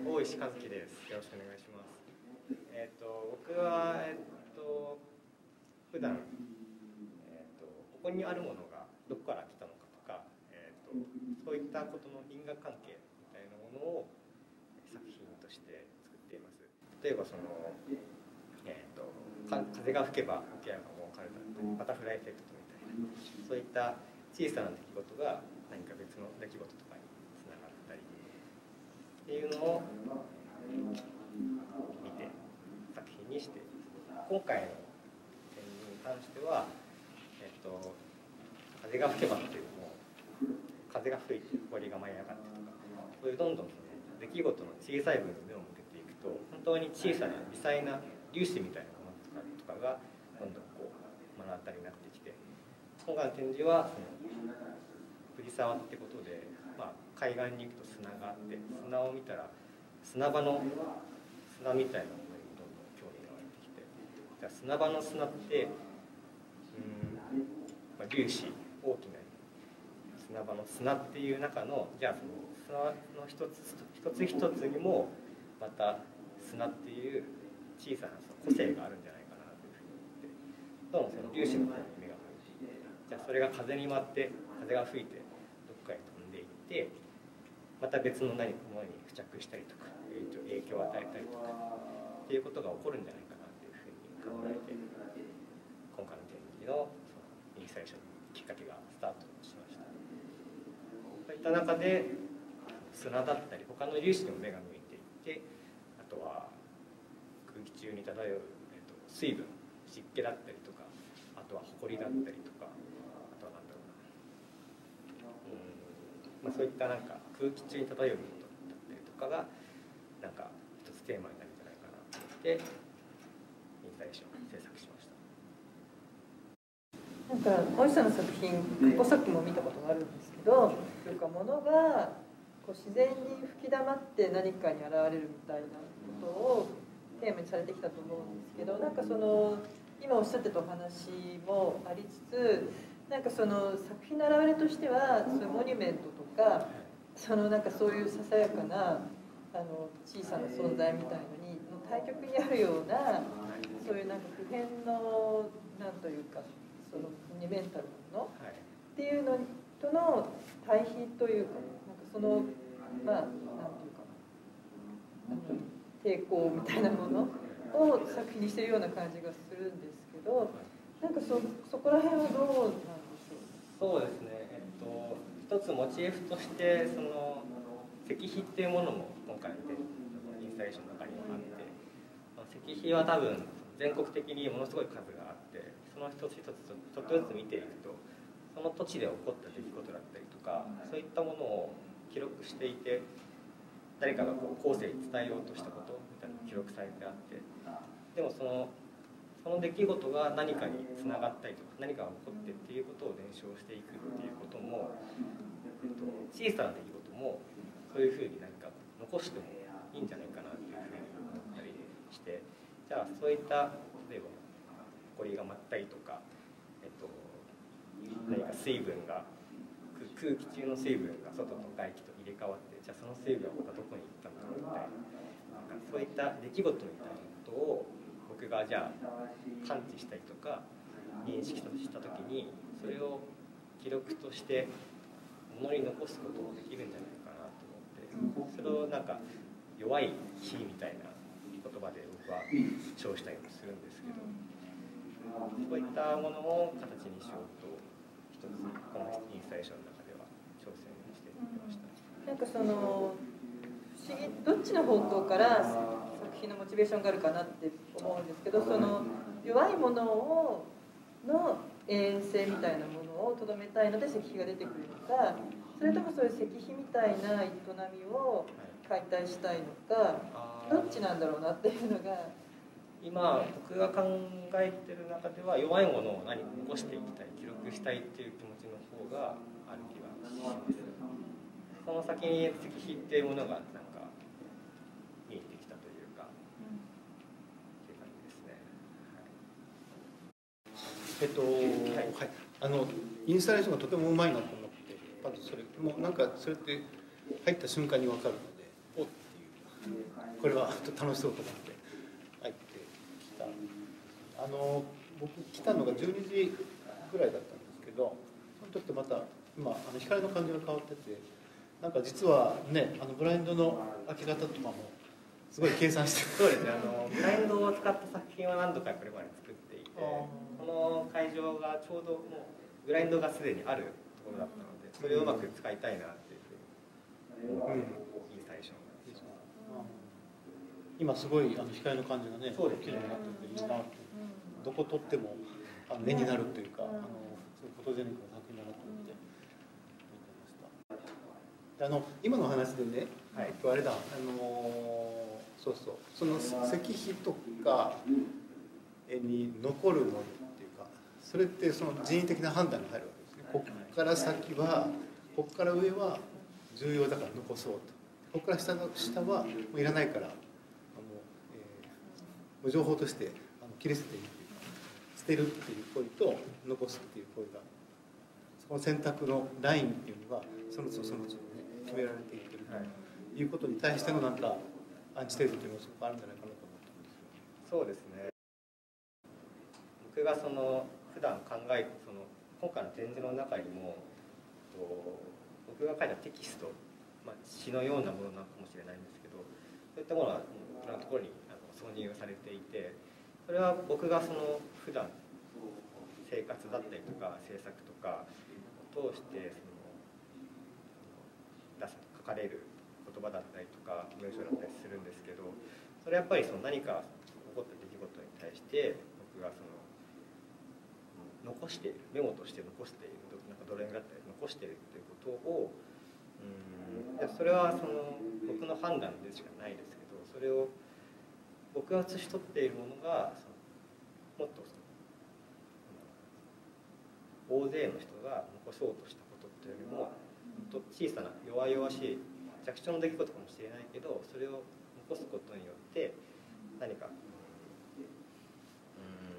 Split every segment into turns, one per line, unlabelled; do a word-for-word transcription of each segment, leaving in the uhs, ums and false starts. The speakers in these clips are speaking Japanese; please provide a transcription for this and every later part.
大石和樹です。よろしくお願いします。えっ、ー、と僕はえっ、ー、と普段えっ、ー、とここにあるものがどこから来たのかとか、えっ、とそういったことの因果関係みたいなものを作品として作っています。例えばそのえっ、と風が吹けば桶屋が儲かるだったり、バタフライエフェクトみたいな、そういった小さな出来事が何か別の出来事とかにつながったりっていうのを見て作品にしています。今回の展示に関しては、えっと、風が吹けばっていうのも風が吹いて氷が舞い上がってとか、そういうどんどんその出来事の小さい部分に目を向けていくと、本当に小さな微細な粒子みたいなものとかとかがどんどんこう目の当たりになってきて、今回の展示はその藤沢ってことで、まあ、海岸に行くと砂があって、砂を見たら砂場の砂みたいなものにどんどん興味が湧いてきて、じゃあ砂場の砂ってうん、まあ、粒子大きな砂場の砂っていう中の、じゃあその砂の一つ一つ一つにもまた砂っていう小さなその個性があるんじゃないかなというふうに思って、どんどんその粒子の方に目が向いていって、じゃあそれが風に舞って風が吹いてどっかへ飛んでいって、また別の何かものに付着したりとか影響を与えたりとかっていうことが起こるんじゃないかなというふうに考えて、今回の展示のそのインスタレーションのきっかけがスタートしました。そういった中で砂だったり他の粒子にも目が向いていって、あとは空気中に漂う、えっと、水分、湿気だったりとか、あとは埃だったりとか、あとはなんだろうな、うん、まあ、そういったなんか空気中に漂うことだったりとかがなんか一つテーマになるんじゃないかなと思ってインスタレーションを制作しました。
なんか大石さんの作品、過去作も見たことがあるんですけど、というかものがこう自然に吹き溜まって何かに現れるみたいなことをテーマにされてきたと思うんですけど、なんかその今おっしゃってたお話もありつつ、なんかその作品の表れとしてはそういうモニュメントとか、そのなんかそういうささやかなあの小さな存在みたいのにの対極にあるような、そういうなんか普遍のなんというかそのモニュメンタルなものっていうのとの対比というか、なんかそのまあなんていうかあの抵抗みたいなものを作品にしているような感じがするんですけど、なんか そ, そこら辺はどうなんでしょう。
そうですね、えっと一つモチーフとしてその石碑っていうものも今回のインスタレーションの中にはあって、石碑は多分全国的にものすごい数があって、その一つ一つちょっとずつ見ていくとその土地で起こった出来事だったりとか、そういったものを記録していて、誰かがこう後世に伝えようとしたことみたいなのが記録されてあって、でもそのその出来事が何かにつながったりとか何かが起こってっていうことを伝承していくっていうことも、えっと、小さな出来事もそういうふうに何か残してもいいんじゃないかなっていうふうに思ったりして、じゃあそういった例えば埃が舞ったりとか、えっと、何か水分が空気中の水分が外と外気と入れ替わって、じゃあその水分はまたどこに行ったのかみたいな、なんかそういった出来事みたいなことを僕がじゃあ感知したりとか認識した時に、それを記録として物に残すこともできるんじゃないかなと思って、それをなんか弱い火みたいな言葉で僕は称したりもするんですけど、そういったものを形にしようと一つこのインスタレーションの中では挑戦してみました。
なんかその不思議、どっちの方向から作品のモチベーションがあるかなって思うんですけど、その弱いものをの永遠性みたいなものをとどめたいので石碑が出てくるのか、それともそういう石碑みたいな営みを解体したいのか、どっちなんだろうなっていうのが
今僕が考えてる中では、弱いものを何か残していきたい、記録したいっていう気持ちの方がある気がします。その先に石碑っていうものがなんか見えてきたというか、うん、っていう感じですね。
はい、えっと、はいはい、あのインスタレーションがとてもうまいなと思って、まずそれもうなんかそれって入った瞬間に分かるので、おっていうこれは楽しそうと思って入ってきた。あの僕来たのがじゅうにじぐらいだったんですけど、その時とまた今あの光の感じが変わってて、なんか実はね、あのブラインドの開け方とかもすごい計算して
そうですね、あのブラインドを使った作品は何度かこれまで作っていて、この会場がちょうどもうブラインドがすでにあるところだったので、それをうまく使いたいなっていうふうに思って、いい最初なんですよ。
今すごいあの光の感じがね、
そうですね、
綺麗になってていいなって、どこ撮ってもあの絵になるというか、あのすごいフォトジェニックな作品だなと思って見てました。であの今の話でね、はい、あれだ、あのそうそう、その石碑とかに残るものっていうか、それってその人為的な判断が入るわけですね。ここから先は、ここから上は重要だから残そうと、ここから下の下はもういらないから、あの、えー、情報としてあの切り捨てていいっていうか、捨てるっていう行為と残すっていう行為が、その選択のラインっていうのがその都度その都度ね決められていってるということに対してのなんかアンチテーゼというのがすごくあるんじゃないかなと思ったんですよ。
そうですね。僕がその普段考えその今回の展示の中にもと僕が書いたテキスト、まあ、詩のようなものなのかもしれないんですけど、そういったものはいろんなところにあの挿入されていて、それは僕がその普段生活だったりとか制作とかを通してその出す書かれる言葉だったりとか文章だったりするんですけど、それやっぱりその何か起こった出来事に対して僕がその残している、メモとして残している、なんかドレミだったり残しているということを、うん、それはその僕の判断でしかないですけど、それを僕が写し取っているものがそのもっとその大勢の人が残そうとしたことっていうよりも、もっと小さな弱々しい弱小の出来事かもしれないけど、それを残すことによって何か、うん、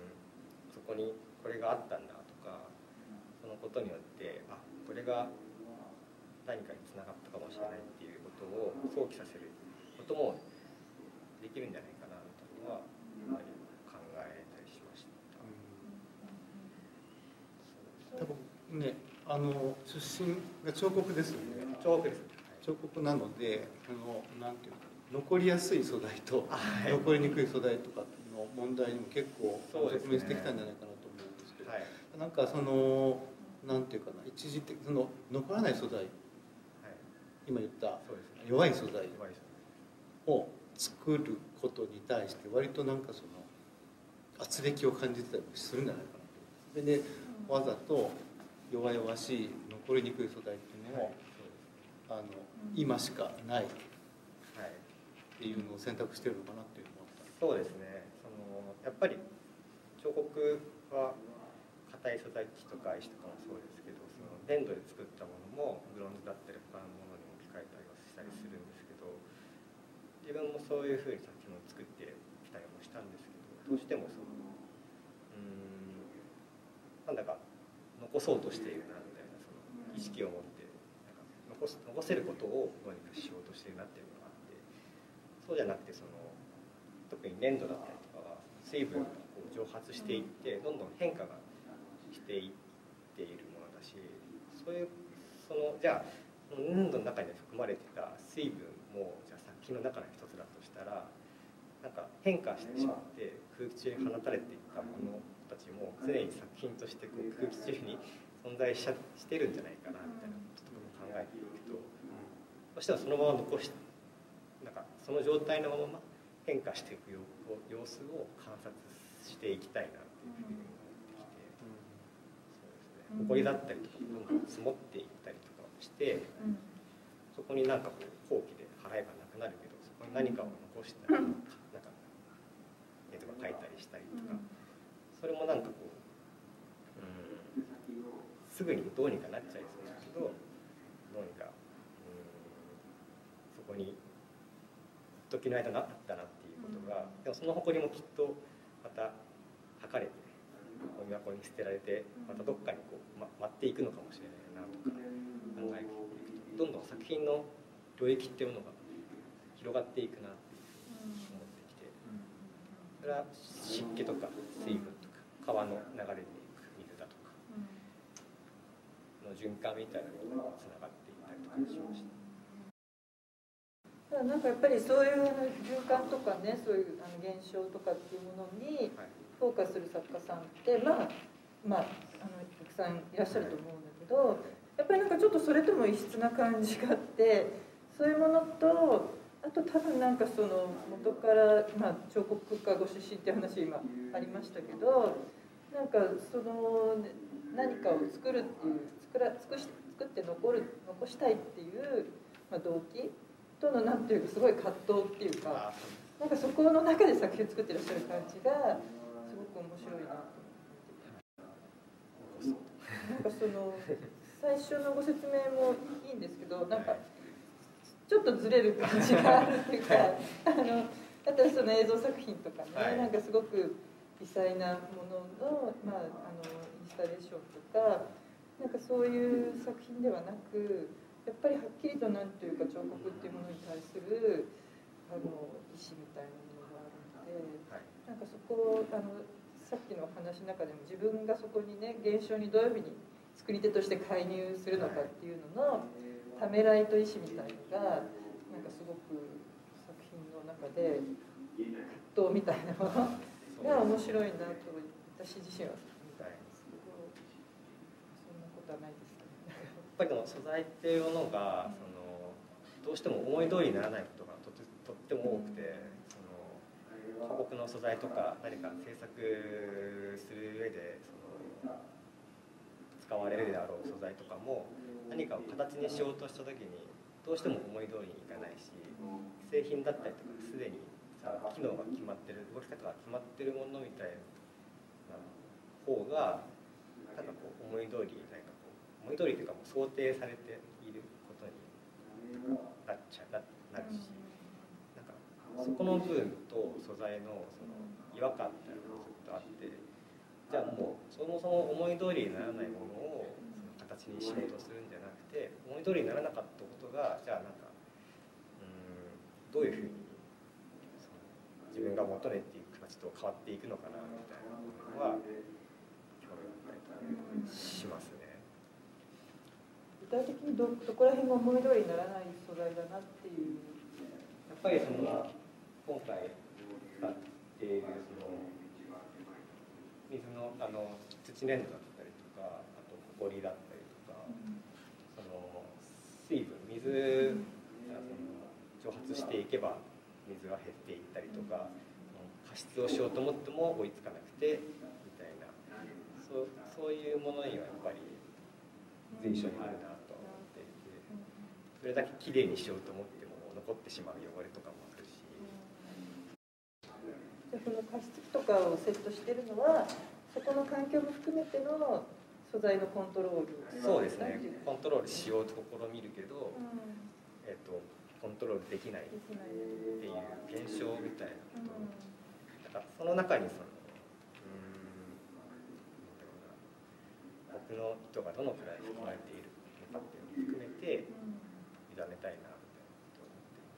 そこにこれがあったんだとか、そのことによってあこれが何かにつながったかもしれないっていうことを想起させることもできるんじゃないかなというのはやっぱり考えたりしました。
多分ね、あの出身が彫刻ですよね。
彫刻です。
彫刻なので、あのなんていうか、残りやすい素材と残りにくい素材とかの問題にも結構直面してきたんじゃないかなと思うんですけど、はい、なんかそのなんていうかな、一時的その残らない素材、はい、今言った弱い素材を作ることに対して割となんかその圧力を感じてたりするんじゃないかなと。で、ね、わざと弱々しい残りにくい素材っていうのを、はい、あの今しかないっていうのを選択してるのかなっていうのもあった。
そうですね。そのやっぱり彫刻は硬い素材、木とか石とかもそうですけど、その粘土で作ったものもブロンズだったり他のものに置き換えたりはしたりするんですけど、自分もそういうふうに作品を作ってきたりもしたんですけど、どうしてもそのうんなんだか残そうとしているなみたいなその意識を持ってなんか残す残せることをどうにかしようとしているなっていうのがあって、そうじゃなくてその特に粘土だったりとかは水分がこう蒸発していってどんどん変化がしていっているものだし、そういうそのじゃあ粘土の中に含まれてた水分もじゃあ作品の中の一つだとしたら、なんか変化してしまって空気中に放たれていったものたちも常に作品としてこう空気中に存在ししてるんじゃないかなみたいなこととかも考えていくと、そしたらそのまま残しなんかその状態のまま変化していく様子を観察していきたいなっていうふうに思ってきて、そうですね、埃だったりとかもどんどん積もっていったりとかして、そこになんかこうほうきで払えばなくなるけど、そこに何かを残したりなんか絵とか描いたりしたりとか、それもなんかこう、うん、すぐにどうにかなっちゃいそうだけど、どうにか、うん、そこに一時の間があったなっていうことが、でもその誇りもきっとまた剥かれてゴミ箱に捨てられてまたどっかにこう、ま、舞っていくのかもしれないなとか考えていくと、どんどん作品の領域っていうものが広がっていくなっていうふうに思ってきて、それは湿気とか水分とか川の流れていく水だとかの循環みたいなものがつながっていったりとかしました。
なんかやっぱりそういう循環とかね、そういうあの現象とかっていうものにフォーカスする作家さんってまあまああのたくさんいらっしゃると思うんだけど、やっぱりなんかちょっとそれとも異質な感じがあって、そういうものとあと多分なんかその元からまあ彫刻家ご出身っていう話今ありましたけど、なんかその何かを作るっていう作ら作し作って残る残したいっていうまあ動機とのなんていうかすごい葛藤っていうか、なんかそこの中で作品を作ってらっしゃる感じがすごく面白いなと思って。なんかその最初のご説明もいいんですけど、なんかちょっとずれる感じがあるっていうか、あのあとはその映像作品とかね、はい、なんかすごく微細なものの、まあ、あのインスタレーションとか、なんかそういう作品ではなく。やっぱりはっきりと何というか彫刻っていうものに対するあの意思みたいなものがあるので、はい、なんかそこをあのさっきの話の中でも自分がそこにね現象にどういうふうに作り手として介入するのかっていうののためらいと意思みたいのがなんかすごく作品の中で葛藤みたいなものが面白いなと私自身は見たいんですけど、そんなことはないですかね。
やっぱりでも素材っていうものが、そのどうしても思い通りにならないことがとて、とっても多くて、その彫刻の素材とか何か制作する上でその使われるであろう素材とかも何かを形にしようとした時にどうしても思い通りにいかないし、製品だったりとかすでにさ機能が決まってる、動き方が決まってるものみたいな方がなんかこう思い通り何か思い通りというかもう想定されていることになっちゃなるし、なんかそこの部分と素材のその違和感みたいなのがずっとあって、じゃあもうそもそも思い通りにならないものをその形にしようとするんじゃなくて、思い通りにならなかったことがじゃあなんかうんどういうふうにその自分が求めていく形と変わっていくのかなみたいなのは興味があったりしますね。
具体的に ど, どこら辺が思い通りにならない素材だなっていう。
やっぱりその今回使っているその水のあの土粘土だったりとか、あと埃だったりとか、うん、その水分水がその蒸発していけば水が減っていったりとか、加湿をしようと思っても追いつかなくてみたいな、そう、そういうものにはやっぱり随所にあるなと思っていて、それだけきれいにしようと思っても残ってしまう汚れとかもあるし。
じゃあこの加湿器とかをセットしてるのはそこの環境も含めての素材のコントロール。
そうですね、コントロールしようと試みるけど、うん、えーと、コントロールできないっていう現象みたいなこと、うん、だからその中にその僕の意図がどのくらい含まれているのかっていうのを含めて委ねたいなみたいなことを思ってい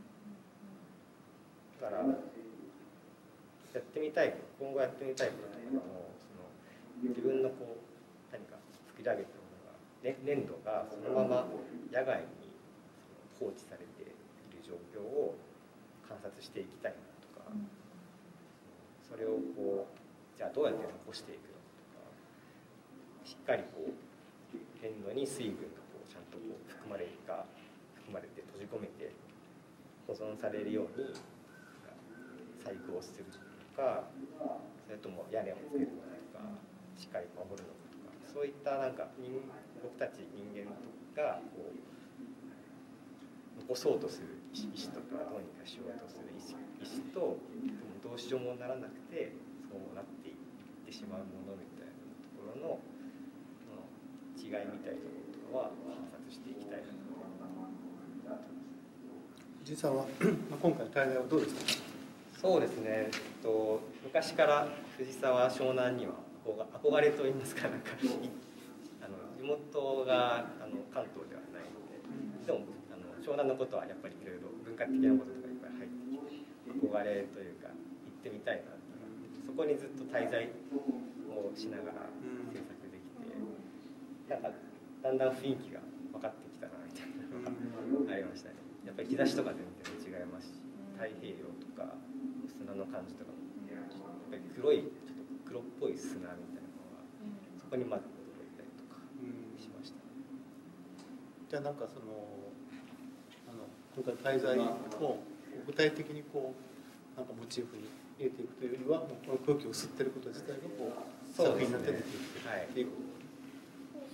て、だからやってみたい、今後やってみたいこととかもその自分のこう何か作り上げたものが、ね、粘土がそのまま野外に放置されている状況を観察していきたいなとか、それをこうじゃあどうやって残していくのかとか、しっかりこう粘土に水分がこうちゃんとこう含まれるか含まれて閉じ込めて保存されるように細工をするのか、それとも屋根をつけるのか、しっかり守るのかとか、そういったなんか人僕たち人間がこう残そうとする意思とかどうにかしようとする意思、意思とどうしようもならなくてそうなっていってしまうものみたいなところの違いみたいなことは観察していきたいなと思います。
藤沢は今回の滞在はどうですか？
そうですね、えっと、昔から藤沢湘南には憧れといいますか、なんかあの地元があの関東ではないので、でもあの湘湘南のことはやっぱりいろいろ文化的なこととかいっぱい入ってきて憧れというか行ってみたいなっていうのがそこにずっと滞在をしながら制作できて、なんかだんだん雰囲気が分かってきたなみたいなのがありましたね。やっぱり日差しとか全然違いますし、太平洋とか砂の感じとかもやっぱり黒いちょっと黒っぽい砂みたいなのがそこにまず驚いたりとかしました。
じゃあなんかそのあの今回滞在を具体的にこうなんかモチーフに入れていくというよりはもうこの空気を吸ってること自体がこう作品になって出ていくっていうこと。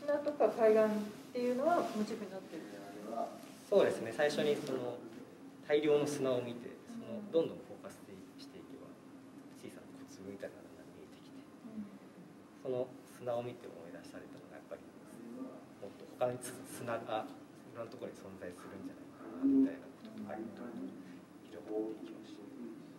砂とか海岸っていうのはモチーフになってる。
そうですね。最初にその大量の砂を見て、そのどんどんフォーカスしていけば小さな小粒みたいなのが見えてきて、その砂を見て思い出されたのがやっぱりもっと他に砂がいろんなところに存在するんじゃないかなみたいなこととかに広がっていきました。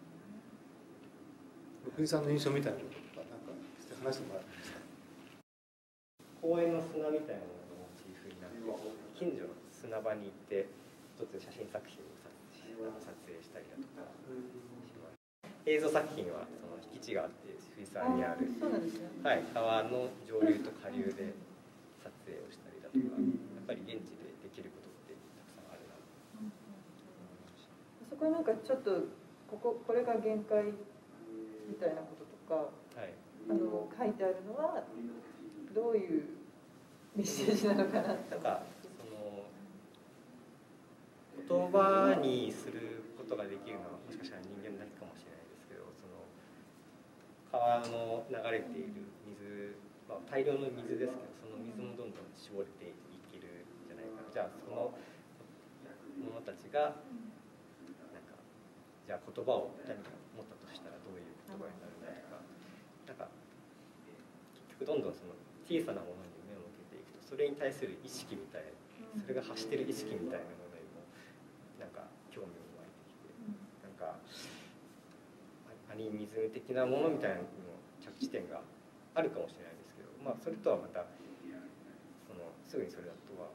福井さんの印象みたいなこととかなんか話してもらっていいですか。
公園の砂みたいなものがモチーフになって近所の砂場に行って一つ写真作品を撮影したりだとかします。映像作品はその敷地があって藤沢にある、はい、川の上流と下流で撮影をしたりだとか、やっぱり現地でできることってたくさんあるなと思いました。
そこになんかちょっとこここれが限界みたいなこととか、はい、あの書いてあるのはどういうメッセージなのかなとか。
言葉にすることができるのはもしかしたら人間だけかもしれないですけど、その川の流れている水、まあ、大量の水ですけど、その水もどんどん絞れていけるんじゃないかな。じゃあその者たちがなんかじゃあ言葉を何か持ったとしたらどういう言葉になるんだとか、なんか結局どんどんその小さなものに目を向けていくと、それに対する意識みたいな、それが発してる意識みたいなものなんか興味を湧いてきて、なんかアニミズム的なものみたいなの着地点があるかもしれないですけど、まあそれとはまたそのすぐにそれだとは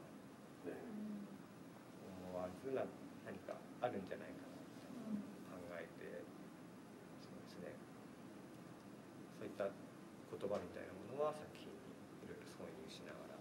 思わずな何かあるんじゃないかなと考えて、そうですね、そういった言葉みたいなものは作品にいろいろ挿入しながら